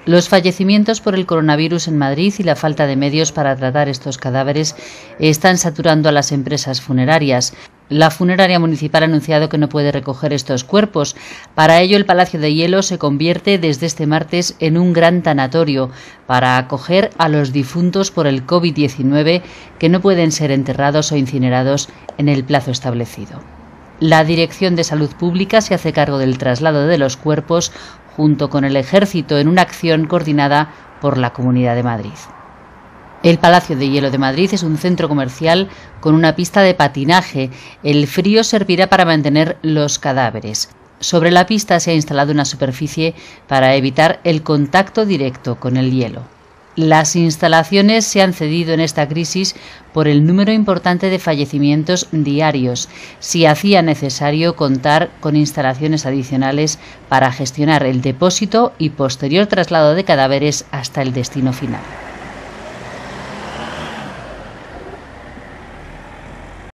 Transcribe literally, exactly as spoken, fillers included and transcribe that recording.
Los fallecimientos por el coronavirus en Madrid y la falta de medios para tratar estos cadáveres están saturando a las empresas funerarias. La funeraria municipal ha anunciado que no puede recoger estos cuerpos. Para ello, el Palacio de Hielo se convierte desde este martes en un gran tanatorio para acoger a los difuntos por el COVID diecinueve que no pueden ser enterrados o incinerados en el plazo establecido. La Dirección de Salud Pública se hace cargo del traslado de los cuerpos junto con el Ejército en una acción coordinada por la Comunidad de Madrid. El Palacio de Hielo de Madrid es un centro comercial con una pista de patinaje. El frío servirá para mantener los cadáveres. Sobre la pista se ha instalado una superficie para evitar el contacto directo con el hielo. Las instalaciones se han cedido en esta crisis por el número importante de fallecimientos diarios. Si hacía necesario contar con instalaciones adicionales para gestionar el depósito y posterior traslado de cadáveres hasta el destino final.